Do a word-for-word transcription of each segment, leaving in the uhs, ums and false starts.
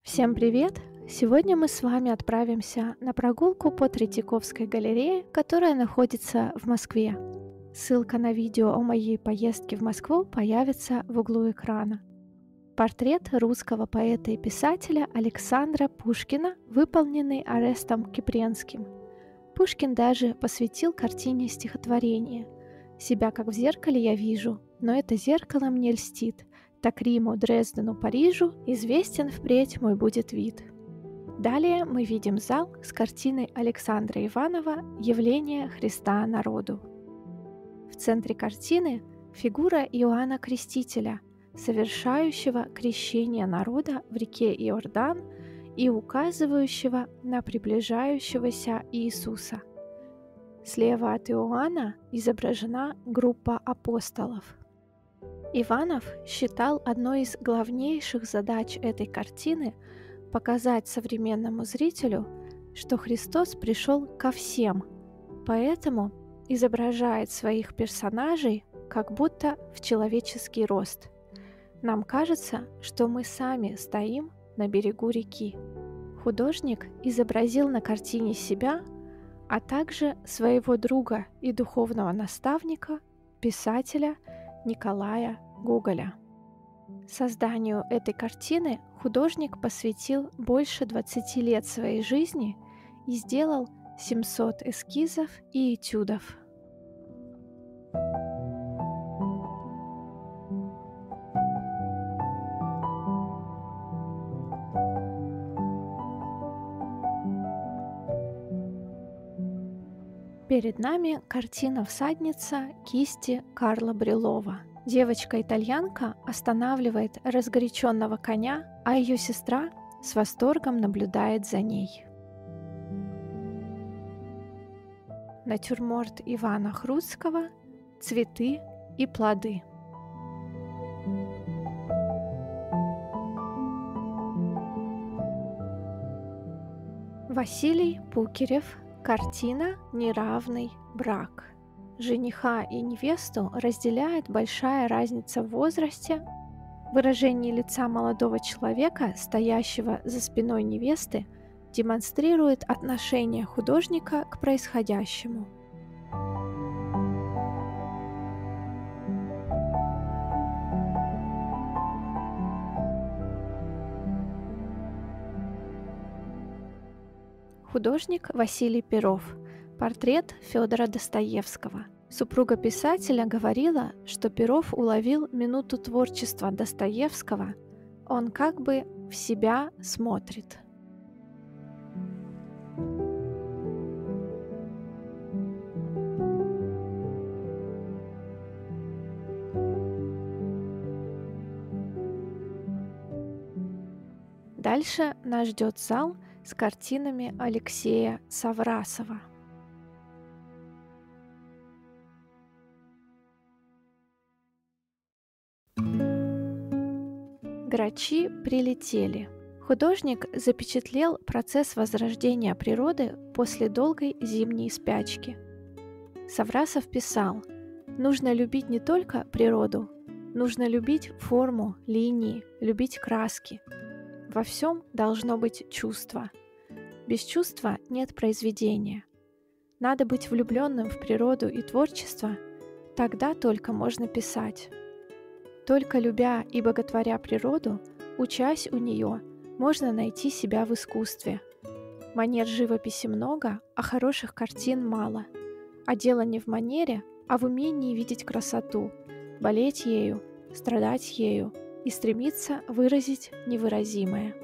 Всем привет! Сегодня мы с вами отправимся на прогулку по Третьяковской галерее, которая находится в Москве. Ссылка на видео о моей поездке в Москву появится в углу экрана. Портрет русского поэта и писателя Александра Пушкина, выполненный Орестом Кипренским. Пушкин даже посвятил картине стихотворение: «Себя как в зеркале я вижу, но это зеркало мне льстит. Так Риму, Дрездену, Парижу известен впредь мой будет вид». Далее мы видим зал с картиной Александра Иванова «Явление Христа народу». В центре картины фигура Иоанна Крестителя, совершающего крещение народа в реке Иордан и указывающего на приближающегося Иисуса. Слева от Иоанна изображена группа апостолов. Иванов считал одной из главнейших задач этой картины показать современному зрителю, что Христос пришел ко всем, поэтому изображает своих персонажей как будто в человеческий рост. Нам кажется, что мы сами стоим на берегу реки. Художник изобразил на картине себя, а также своего друга и духовного наставника, писателя Николая Гоголя. Созданию этой картины художник посвятил больше двадцати лет своей жизни и сделал семьсот эскизов и этюдов. Перед нами картина «Всадница» кисти Карла Брюлова. Девочка-итальянка останавливает разгоряченного коня, а ее сестра с восторгом наблюдает за ней. Натюрморт Ивана Хруцкого «Цветы и плоды». Василий Пукерев. Картина «Неравный брак». Жениха и невесту разделяет большая разница в возрасте. Выражение лица молодого человека, стоящего за спиной невесты, демонстрирует отношение художника к происходящему. Художник Василий Перов. Портрет Федора Достоевского. Супруга писателя говорила, что Перов уловил минуту творчества Достоевского, он как бы в себя смотрит. Дальше нас ждет зал с картинами Алексея Саврасова. Грачи прилетели. Художник запечатлел процесс возрождения природы после долгой зимней спячки. Саврасов писал: «Нужно любить не только природу, нужно любить форму, линии, любить краски. Во всем должно быть чувство. Без чувства нет произведения. Надо быть влюбленным в природу и творчество, тогда только можно писать. Только любя и боготворя природу, учась у нее, можно найти себя в искусстве. Манер живописи много, а хороших картин мало. А дело не в манере, а в умении видеть красоту, болеть ею, страдать ею и стремиться выразить невыразимое».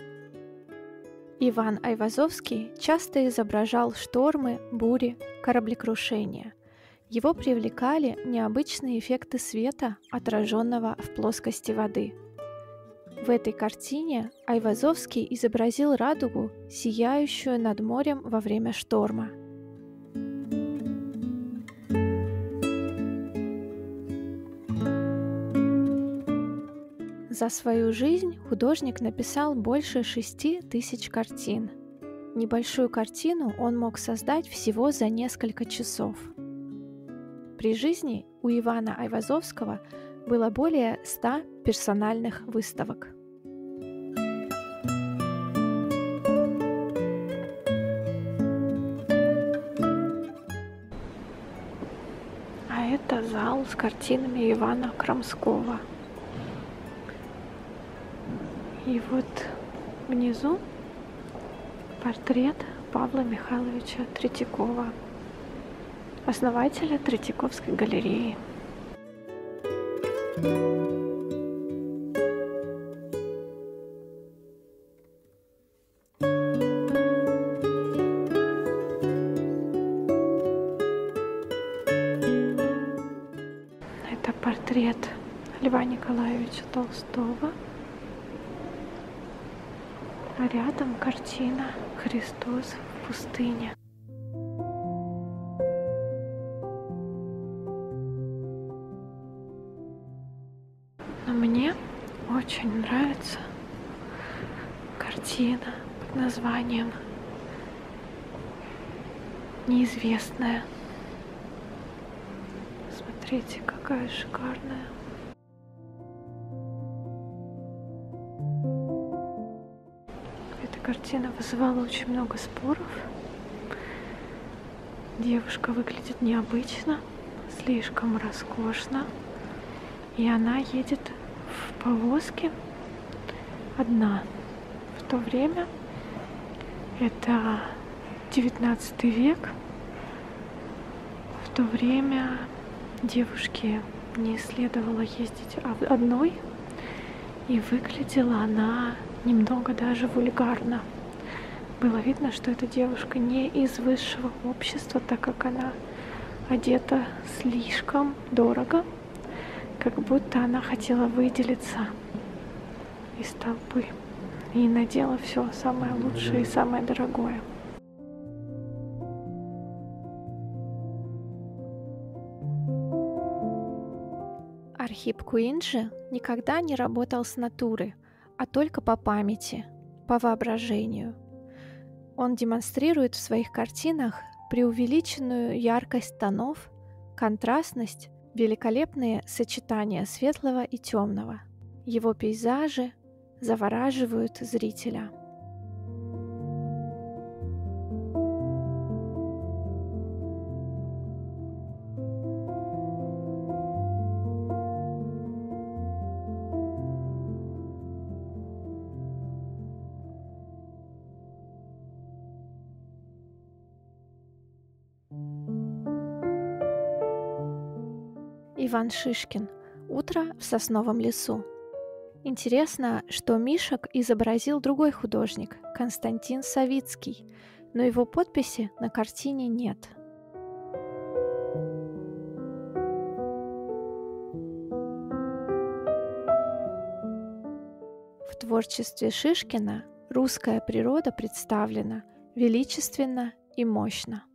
Иван Айвазовский часто изображал штормы, бури, кораблекрушения. Его привлекали необычные эффекты света, отраженного в плоскости воды. В этой картине Айвазовский изобразил радугу, сияющую над морем во время шторма. За свою жизнь художник написал больше шести тысяч картин. Небольшую картину он мог создать всего за несколько часов. При жизни у Ивана Айвазовского было более ста персональных выставок. зал с картинами Ивана Крамского. И вот внизу портрет Павла Михайловича Третьякова, основателя Третьяковской галереи. Это портрет Льва Николаевича Толстого. А рядом картина «Христос в пустыне». Но мне очень нравится картина под названием «Неизвестная». Смотрите, какая шикарная. Эта картина вызывала очень много споров. Девушка выглядит необычно, слишком роскошно. И она едет в повозке одна. В то время это девятнадцатый век. В то время девушке не следовало ездить одной, и выглядела она немного даже вульгарно. Было видно, что эта девушка не из высшего общества, так как она одета слишком дорого, как будто она хотела выделиться из толпы и надела все самое лучшее и самое дорогое. Архип Куинджи никогда не работал с натуры, а только по памяти, по воображению. Он демонстрирует в своих картинах преувеличенную яркость тонов, контрастность, великолепные сочетания светлого и темного. Его пейзажи завораживают зрителя. Иван Шишкин. Утро в сосновом лесу. Интересно, что мишек изобразил другой художник, Константин Савицкий, но его подписи на картине нет. В творчестве Шишкина русская природа представлена величественно и мощно.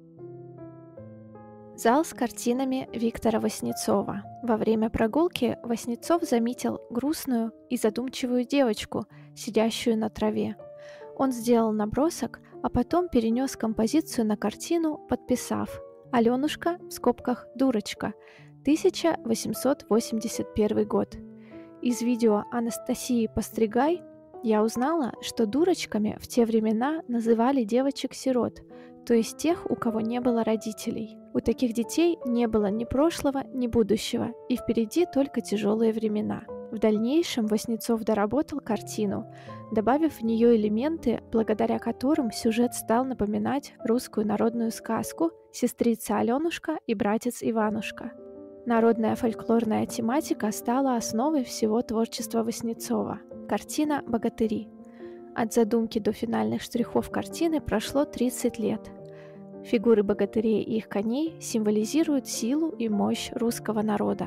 Зал с картинами Виктора Васнецова. Во время прогулки Васнецов заметил грустную и задумчивую девочку, сидящую на траве. Он сделал набросок, а потом перенес композицию на картину, подписав «Аленушка, в скобках дурочка, тысяча восемьсот восемьдесят первый год». Из видео Анастасии Постригай я узнала, что дурочками в те времена называли девочек-сирот, то есть тех, у кого не было родителей. У таких детей не было ни прошлого, ни будущего, и впереди только тяжелые времена. В дальнейшем Васнецов доработал картину, добавив в нее элементы, благодаря которым сюжет стал напоминать русскую народную сказку «Сестрица Аленушка и братец Иванушка». Народная фольклорная тематика стала основой всего творчества Васнецова. Картина «Богатыри». От задумки до финальных штрихов картины прошло тридцать лет. Фигуры богатырей и их коней символизируют силу и мощь русского народа.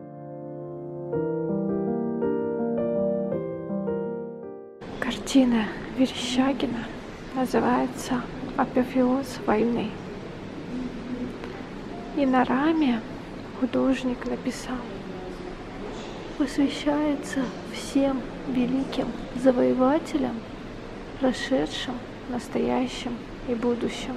Картина Верещагина называется «Апофеоз войны». И на раме художник написал: «Посвящается всем великим завоевателям, прошедшим, настоящим и будущим».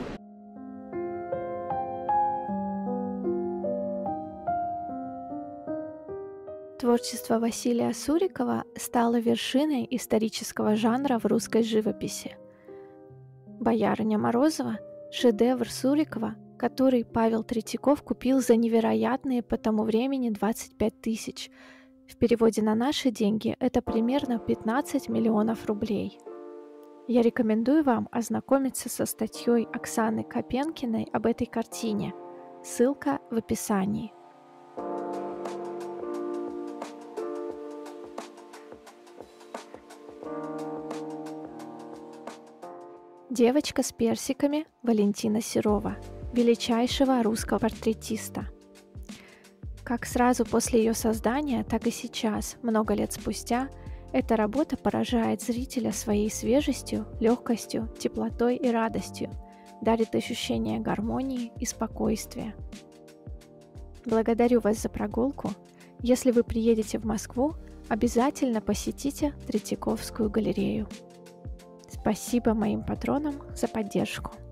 Творчество Василия Сурикова стало вершиной исторического жанра в русской живописи. «Боярыня Морозова» – шедевр Сурикова, который Павел Третьяков купил за невероятные по тому времени двадцать пять тысяч. В переводе на наши деньги это примерно пятнадцать миллионов рублей. Я рекомендую вам ознакомиться со статьей Оксаны Копенкиной об этой картине. Ссылка в описании. «Девочка с персиками» Валентина Серова, величайшего русского портретиста. Как сразу после ее создания, так и сейчас, много лет спустя, эта работа поражает зрителя своей свежестью, легкостью, теплотой и радостью, дарит ощущение гармонии и спокойствия. Благодарю вас за прогулку. Если вы приедете в Москву, обязательно посетите Третьяковскую галерею. Спасибо моим патронам за поддержку.